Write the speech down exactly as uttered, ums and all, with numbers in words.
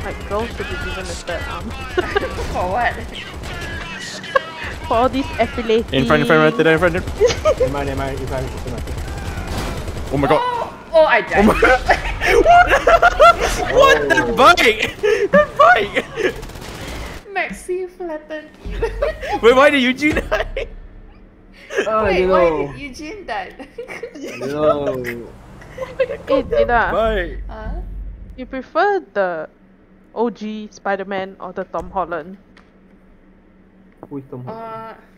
Like, girls should be given a third arm. For what? For all these affiliating. In front, in front, right there, in front. Never mind, never mind. If I Oh my god. Oh, oh I died. Oh my god. What? What? That bite! That bite! Maxi flattened you. Wait, why did Eugene die? Oh, Wait, you why know. did Eugene die? No. Hey, Dina, Bye. Huh? you prefer the O G Spider-Man or the Tom Holland? Who is Tom Holland? Uh,